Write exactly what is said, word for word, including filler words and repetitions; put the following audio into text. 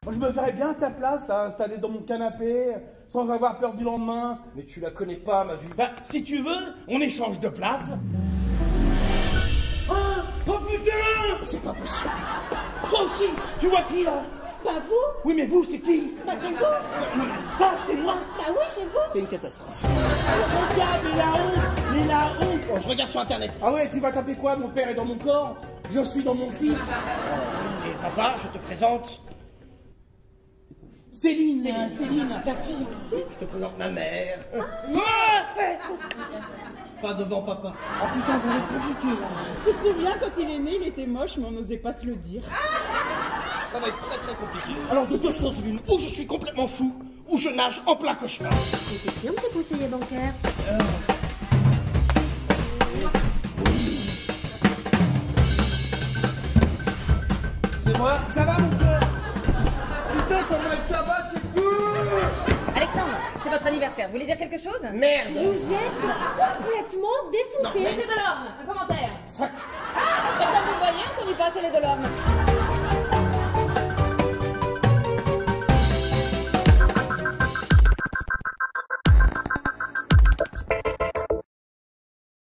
Je me ferais bien à ta place, là, installé dans mon canapé, sans avoir peur du lendemain. Mais tu la connais pas, ma vie. Bah, si tu veux, on échange de place. Oh, oh putain! C'est pas possible. Toi aussi, tu vois qui, là? Bah vous? Oui, mais vous, c'est qui? Bah c'est vous? Non, mais ça, c'est moi. Bah oui, c'est vous. C'est une catastrophe. Regarde, il a honte, il a honte. Oh, je regarde sur internet. Ah ouais, tu vas taper quoi? Mon père est dans mon corps, je suis dans mon fils. Et papa, je te présente. Céline, Céline. euh, Céline. Ta fiancée? Je te présente ma mère. Ah Pas devant papa. Oh putain, ça va être compliqué, là. Tu te souviens quand il est né, il était moche, mais on n'osait pas se le dire. Ça va être très très compliqué. Alors de deux choses l'une, ou je suis complètement fou, ou je nage en plein cauchemar. C'est sexy, tes conseillers bancaires. C'est moi. Ça va, mon cœur? Putain, comment elle tabasse, c'est cool. Alexandre, c'est votre anniversaire. Vous voulez dire quelque chose? Merde. Vous êtes complètement défoncé. Monsieur Delorme, un commentaire. Sac. Et comme vous le voyez, on ne s'ennuie pas chez les Delorme.